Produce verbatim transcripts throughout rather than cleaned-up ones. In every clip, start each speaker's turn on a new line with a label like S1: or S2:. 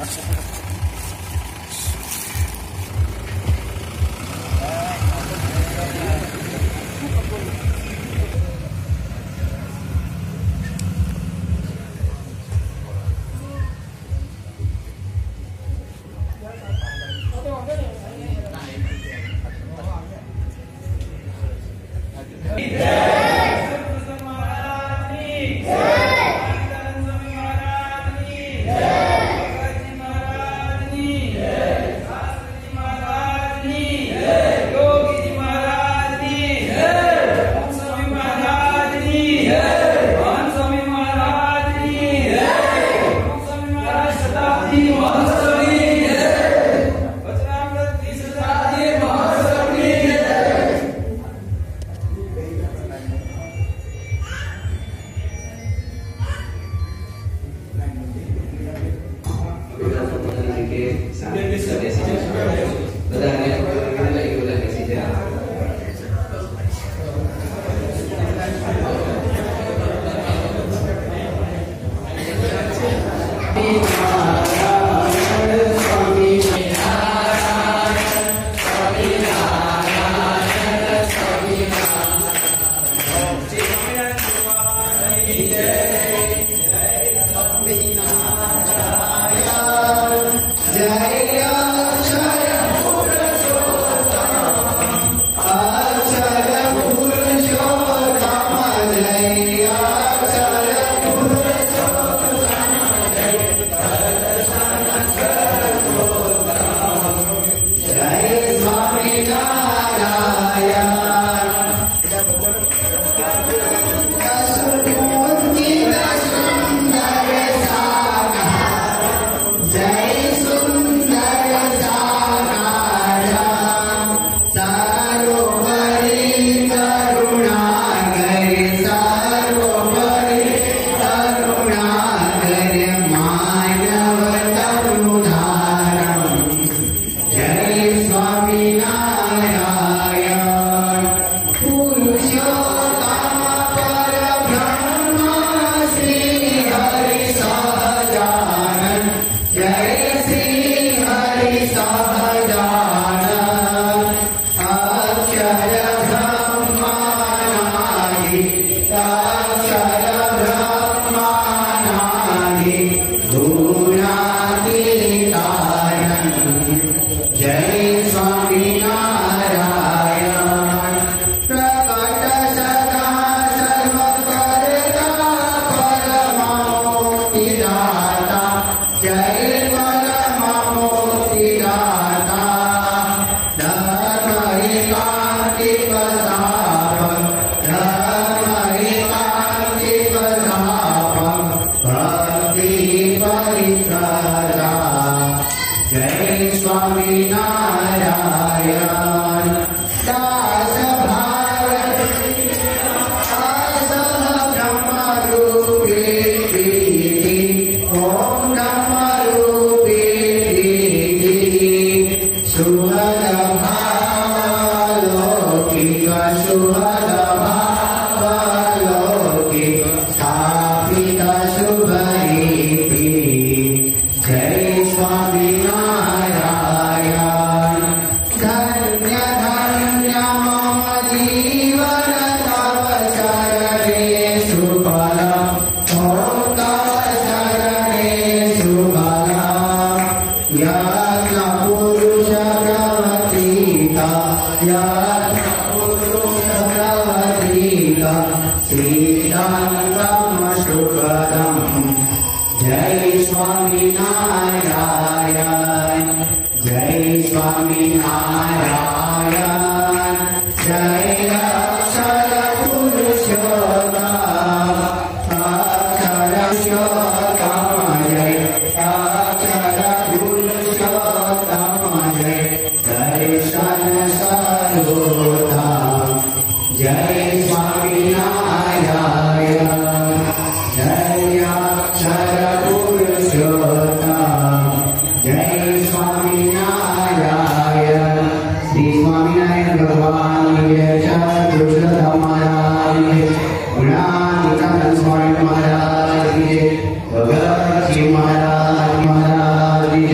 S1: भगत जी महाराज महाराज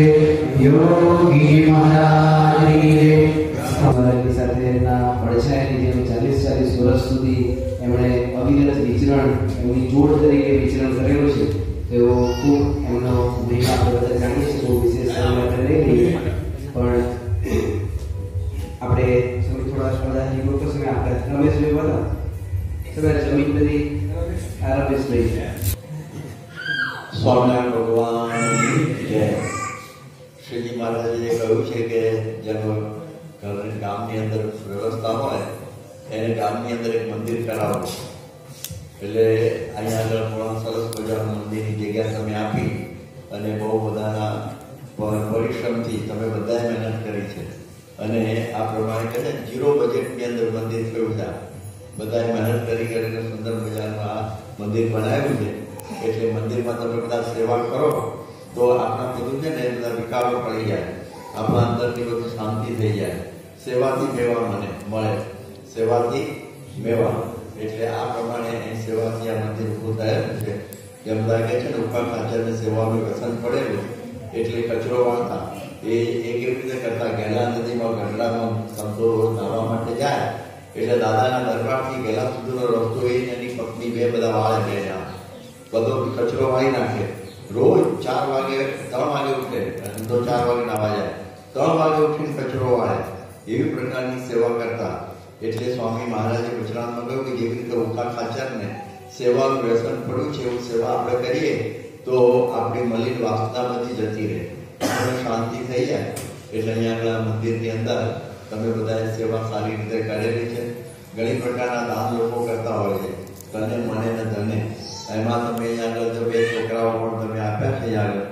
S1: ખૂબ એમનો મહિમા આપણે બધા જાણીએ છીએ, બહુ વિશેષ આપણે નહીં લઈએ, પણ આપણે સમય થોડા બધા જીવો તો સમય આપણે રમેશભાઈ બધા સમય જમીન બધી આ રમેશભાઈ છે.
S2: સ્વામિનારાયણ ભગવાન જય. શ્રીજી મહારાજે કહ્યું છે કે જેનો ઘર ગામની અંદર વ્યવસ્થા હોય એને ગામની અંદર એક મંદિર કરાવો. એટલે અહીંયા આગળ પણ સરસ મજાનું મંદિરની જગ્યા તમે આપી અને બહુ બધાના પરિશ્રમથી તમે બધાએ મહેનત કરી છે અને આ પ્રમાણે કહે છે જીરો બજેટની અંદર મંદિર થયું છે. બધાએ મહેનત કરી કરીને સુંદર મજાનું આ મંદિર બનાવ્યું છે. એટલે મંદિરમાં તમે બધા સેવા કરો તો આપણા બધું છે ને બધા વિકારો પડી જાય, આપણા અંદરની બધું શાંતિ થઈ જાય. સેવાથી મેવા મને મળે, સેવાથી મેવા. એટલે આ પ્રમાણે એની સેવાથી આ મંદિર ઊભું થયેલું છે. જેમ બધા કહે છે ને ઉપા ખાચરને સેવાનું વ્યસન પડેલું એટલે કચરો વાળતા એ એ કેવી રીતે કરતા, ગેલા નદીમાં ગઢડામાં સંતો નાહવા માટે જાય એટલે દાદાના દરબારથી ગેલા સુધીનો રસ્તો એ એની પત્ની બે બધા વાળે ગયા, બધો કચરો વાળી નાખે. રોજ ચાર વાગે ત્રણ વાગે ઉઠે અને તો ચાર વાગે નાવા જાય, ત્રણ વાગે ઉઠીને કચરો વાળે. એવી પ્રકારની સેવા કરતા. એટલે સ્વામી મહારાજે ગુજરાતમાં કહ્યું કે જેવી રીતે ઓખા ખાચરને સેવાનું વ્યસન પડ્યું છે એવું સેવા આપણે કરીએ તો આપણી મલિન વાસના બધી જતી રહે, આપણે શાંતિ થઈ જાય. એટલે અહીંયા આગળ મંદિરની અંદર તમે બધાએ સેવા સારી રીતે કરેલી છે. ઘણી પ્રકારના દાન લોકો કરતા હોય છે, તને મને ને ધને. એમાં તમે અહીંયા આગળ જો બે છોકરાઓ પણ તમે આપ્યા છે અહીંયા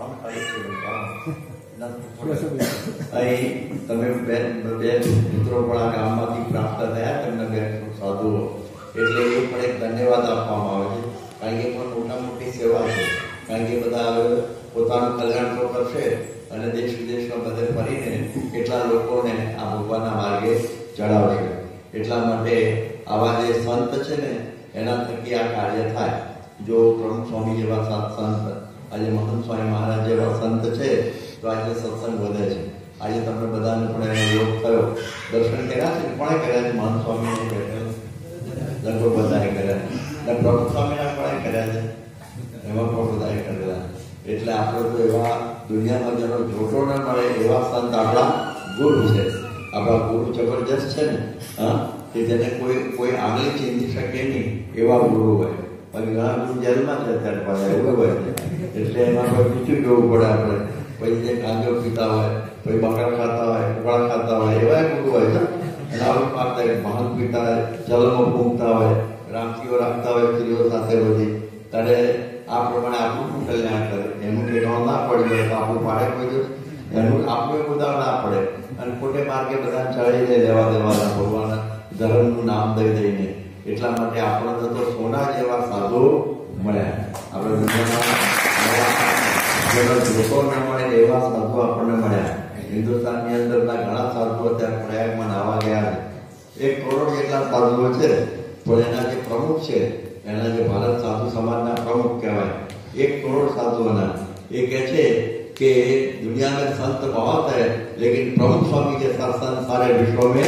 S2: આગળ અહીં તમે બે બે મિત્રો પણ આ ગામમાંથી પ્રાપ્ત થયા તેમને બે સાધુઓ. એટલે એ પણ એક ધન્યવાદ આપવામાં આવે છે, કારણ કે એ પણ મોટા મોટી સેવા છે. કારણ કે બધા હવે પોતાનું કલ્યાણ તો કરશે અને દેશ વિદેશમાં બધે ફરીને કેટલા લોકોને આ ભગવાનના માર્ગે ચડાવશે. એટલા માટે આવા જે સંત છે ને એના થકી આ કાર્ય થાય. જો પ્રમુખ સ્વામી જેવા સાત સંત, આજે મહંત સ્વામી મહારાજ જેવા સંત છે તો આજે સત્સંગ વધે છે. આજે તમને બધાને પણ એનો યોગ થયો, દર્શન કર્યા છે, કોણે કર્યા છે? મહંત સ્વામીને કર્યા, લગભગ બધાએ કર્યા, અને પ્રમુખ સ્વામીના કોણે કર્યા છે? એમાં પણ બધાએ કરેલા. એટલે આપણે તો એવા દુનિયામાં જેનો જોટો ન મળે એવા સંત આપણા ગુરુ છે. આપણા ગુરુ જબરજસ્ત છે ને, હા, કે જેને કોઈ કોઈ આંગળી ચીંધી શકે નહીં એવા ગુરુ હોય. બાકી ઘણા ગુરુ જેલમાં છે અત્યારે પાછા એવું હોય છે. એટલે એમાં કોઈ બીજું જોવું પડે આપણે. પછી જે ગાંજો પીતા હોય, કોઈ બકરા ખાતા હોય, કુકડા ખાતા હોય, એવા ગુરુ હોય છે. અને આવું પાકતા હોય, મહંત પીતા હોય, જલમાં ફૂંકતા હોય, રામકીઓ રાખતા હોય સ્ત્રીઓ સાથે બધી. ત્યારે આ પ્રમાણે આપણું કલ્યાણ કરે. એનું ઠેકાણું ના પડી જાય તો આપણું પાડે કોઈ દિવસ, એનું આપણું બધા ના પડે. અને ખોટે માર્ગે બધા ચડાઈ દે લેવા દેવાના ભગવાનના ધર્મનું નામ દઈ દઈને. એટલા માટે આપણને તો સોના જેવા સાધુ મળ્યા. આપણે દુનિયામાં લોકો ના મળે એવા સાધુ આપણને મળ્યા. હિન્દુસ્તાનની અંદરના ઘણા સાધુઓ અત્યારે પ્રયાગમાં નાવા ગયા છે. એક કરોડ જેટલા સાધુઓ છે, પણ એના જે પ્રમુખ છે, એના જે ભારત સાધુ સમાજના પ્રમુખ કહેવાય, એક કરોડ સાધુઓના, એ કહે છે कि दुनिया में संत बहुत है लेकिन प्रमुख स्वामी के साथ संत सारे विश्व में.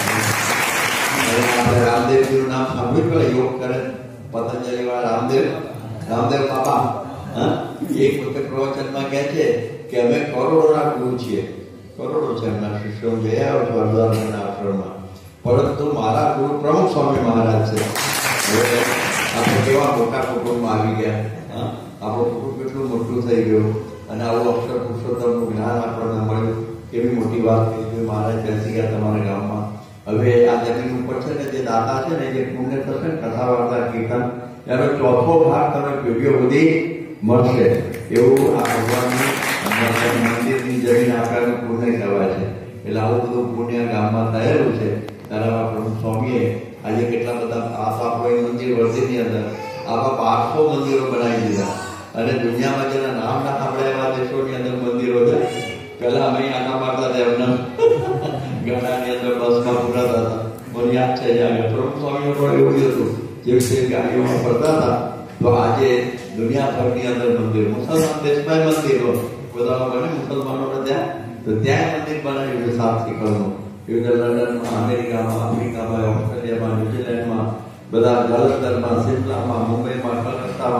S2: रामदेव जी नाम सामूहिक योग करे, पतंजलि वाला रामदेव रामदेव बाबा एक वक्त प्रवचन में कहे छे कि અમે કરોડોના ગુરુ છીએ, કરોડો છે એમના શિષ્યો જયા વર્ધમાનના આશ્રમમાં, પરંતુ મારા ગુરુ પ્રમુખ સ્વામી મહારાજ છે. હવે આપણે કેવા મોટા કુટુંબમાં આવી ગયા, આપણું કુટુંબ કેટલું મોટું થઈ ગયું અને આવું અક્ષર પુરુષોત્તમનું જ્ઞાન આપણને મળ્યું. કેવી મોટી વાત થઈ, મહારાજ બેસી ગયા તમારા ગામમાં. હવે આ જમીન ઉપર છે ને જે દાતા છે ને જે પુણ્ય થશે ને કથા વાર્તા કીર્તન, એનો ચોથો ભાગ તમે પેઢીઓ બધી મળશે. એવું આ ભગવાનનું મંદિરની જમીન આપવાનું પુણ્ય કહેવાય છે. એટલે આવું બધું પુણ્ય ગામમાં થયેલું છે. તારા પ્રમુખ સ્વામીએ આજે કેટલા બધા આ આપણું મંદિર વર્ધીની અંદર આવા બારસો મંદિરો બનાવી દીધા. અને દુનિયામાં જેના નામ ના સાંભળ્યા એવા દેશોની અંદર મંદિરો છે. પહેલા અમે આના મારતા હતા એમના ગાડાની અંદર બસમાં પૂરાતા હતા. મને યાદ છે જ્યારે પ્રમુખ સ્વામીઓ પણ એવું જ હતું, જે વિશે ગાડીઓમાં ફરતા હતા. તો આજે દુનિયાભરની અંદર મંદિર, મુસલમાન દેશમાં મંદિરો બધા બને મુસલમાનોને ત્યાં, તો ત્યાં મંદિર બનાવ્યું છે સાત શિખરનું. એવી રીતે લંડનમાં, અમેરિકામાં, આફ્રિકામાં, ઓસ્ટ્રેલિયામાં, ન્યુઝીલેન્ડમાં, બધા જલંધરમાં, સિમલામાં, મુંબઈમાં, કલકત્તામાં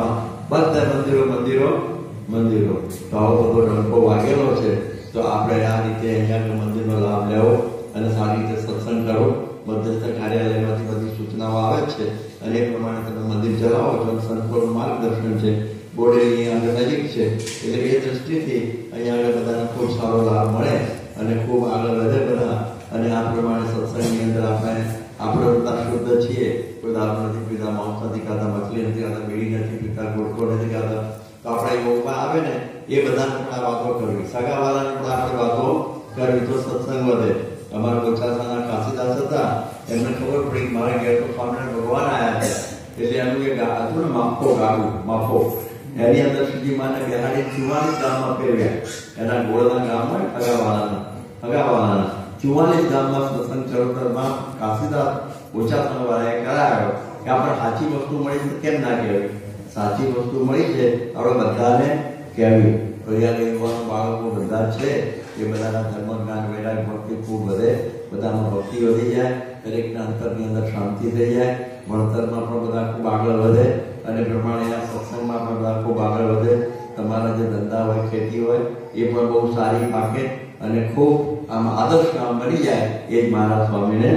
S2: બધા મંદિરો મંદિરો મંદિરો તો આવો બધો ડંકો વાગેલો છે. તો આપણે આ રીતે અહીંયા મંદિરનો લાભ લેવો અને સારી રીતે સત્સંગ કરો. મધ્યસ્થ કાર્યાલયમાંથી બધી સૂચનાઓ આવે છે અને એ પ્રમાણે તમે મંદિર ચલાવો છો. સંતોનું માર્ગદર્શન છે. બોડેલી આગળ નજીક છે એટલે એ દ્રષ્ટિથી અહીંયા આગળ બધાને ખૂબ સારો લાભ મળે અને ખૂબ આગળ વધે બધા. અને આ પ્રમાણે સત્સંગની અંદર આપણે આપણે બધા શુદ્ધ છીએ. કોઈ દારૂ નથી પીતા, માંસ નથી ખાતા, મછલી નથી ખાતા, બીડી નથી પીતા, ગુટખો નથી ખાતા. તો આપણા યોગમાં આવે ને એ બધાને પણ આ વાતો કરવી, સગાવાળાને પણ આપણે વાતો કરવી તો સત્સંગ વધે. અમારા બોચાસાના કાશીદાસ હતા, એમને ખબર પડી કે મારા ઘેર તો સ્વામિનારાયણ ભગવાન આવ્યા છે. એટલે એનું એક હતું ને માફો ગાડું માફો, એની અંદર સુધી માને બેહાડી ચુમ્માલીસ ગામમાં ફેરવ્યા. એના ગોળના ગામમાં હગાવાળાના હગાવાળાના ચુમ્માલીસ ગામમાં સત્સંગ ચરોતરમાં કાશીદાસ બોચાસણ વાળાએ કરાયો કે આપણે સાચી વસ્તુ મળી તો કેમ ના કહેવી? સાચી વસ્તુ મળી છે આપણે બધાને કહેવી. ફરિયાદ યુવાનો બાળકો બધા છે એ બધાના ધર્મ જ્ઞાન વૈરાગ ભક્તિ ખૂબ વધે, બધામાં ભક્તિ વધી જાય, દરેકના અંતરની અંદર શાંતિ થઈ જાય, ભણતરમાં પણ બધા ખૂબ આગળ વધે અને પ્રમાણેના સત્સંગમાં પણ બધા ખૂબ આગળ વધે. તમારા જે ધંધા હોય, ખેતી હોય એ પણ બહુ સારી પાકે અને ખૂબ આમ આદર્શ કામ બની જાય. એ જ મારા સ્વામીને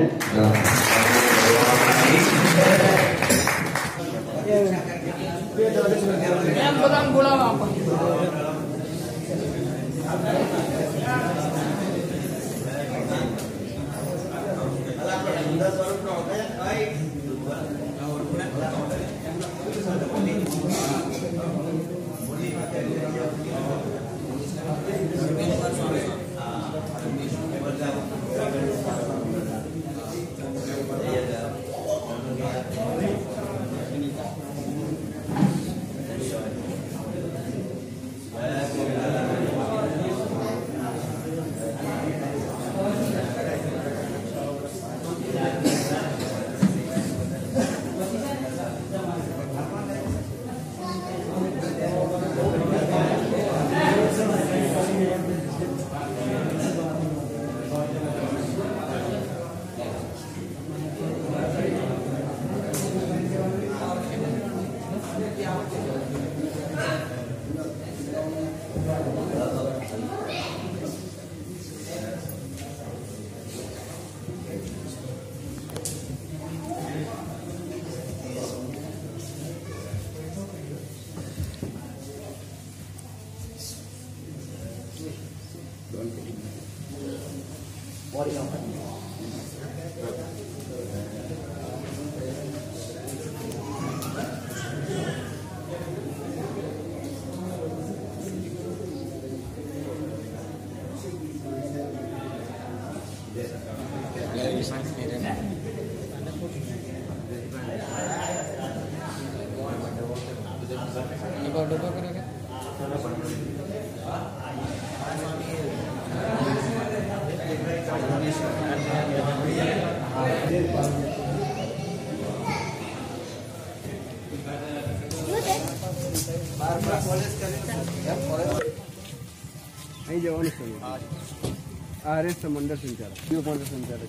S1: અહીં જવાનું છે. આ હરેશ મંડળ સંચાલક મંડળ સંચાલક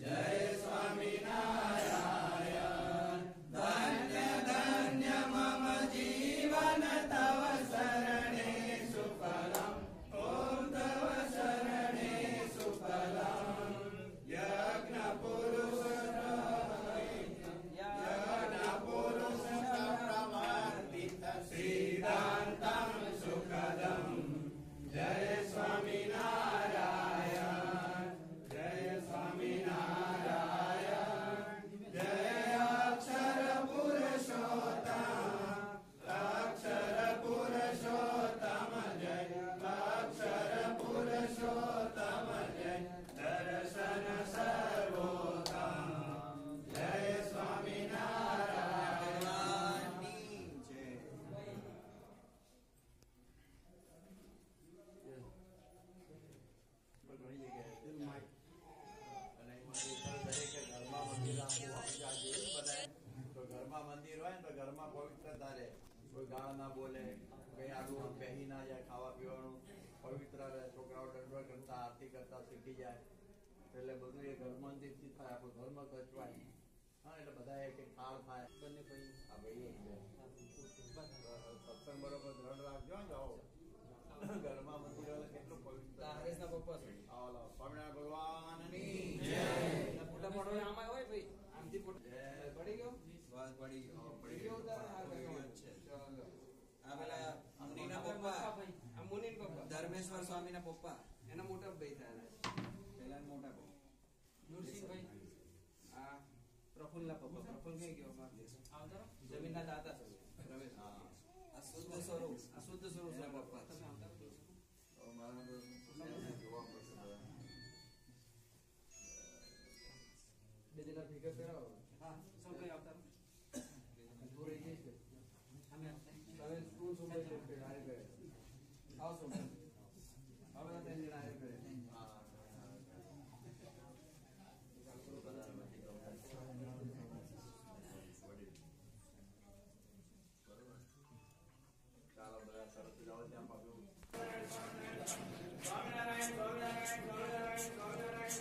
S3: ધન્ય ધન્ય મમ
S2: તો ઘરમાં મંદિર હોય ને તો ઘરમાં પવિત્રતા રહે, કોઈ ગાળ ના બોલે, કઈ આડું બેહી ના જાય, ખાવા પીવાનું પવિત્ર રહે, છોકરાઓ દંડવત કરતા આરતી કરતા શીખી જાય, એટલે બધું એ ઘર મંદિર થી થાય, આપણું ધર્મ કચવાય. હા, એટલે બધા એક એક થાળ થાય. બંને ભાઈ આ ભાઈ સત્સંગ બરોબર ધ્યાન રાખજો ને. જાઓ ઘરમાં મંદિર હોય કેટલું પવિત્ર. પપ્પા સ્વામિનારાયણ ભગવાનની જય. ફોટા પડો આમાં હોય ભાઈ, આમથી ફોટો પડી ગયો, બસ પડી ગયો, પડી ગયો છે. આ પેલા મુનિના પપ્પા, આ મુનિના પપ્પા ધર્મેશ્વર સ્વામીના પપ્પા, એના મોટા ભાઈ થયા, પેલા મોટા ભાઈ નરસિંહભાઈ. આ પ્રફુલ્લના પપ્પા, પ્રફુલ્લ કઈ ગયો જમીનના દાતા છે રમેશ. આ શુદ્ધ સ્વરૂપ, આ શુદ્ધ સ્વરૂપ પપ્પા. તમે આવતા બે જણા ભેગા કરાવો. હા, સૌ કઈ આવતા જોડે જઈ છે. અમે તમે સ્કૂલ સુધી આરે કરે આવો છો. હવે ત્રણ જણા આરે કરે. હા, ચાલો બધા સરસ જાઓ ત્યાં પાછું. સ્વામિનારાયણ સ્વામિનારાયણ સ્વામિનારાયણ સ્વામિનારાયણ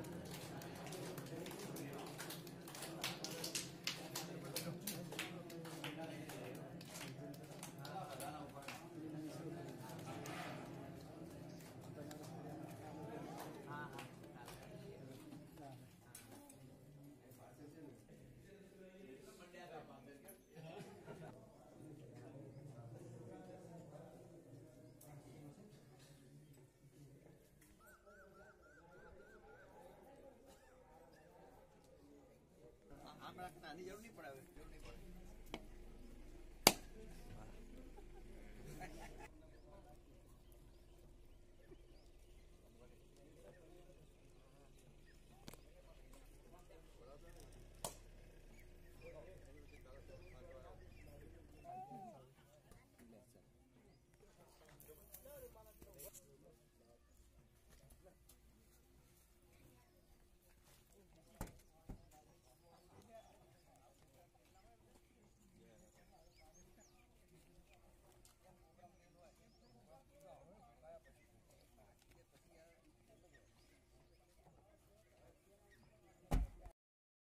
S2: નાની જરૂર નહીં પડે, જરૂર નહીં પડે.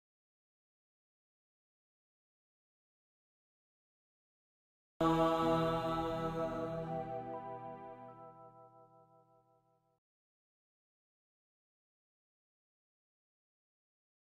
S3: Uh...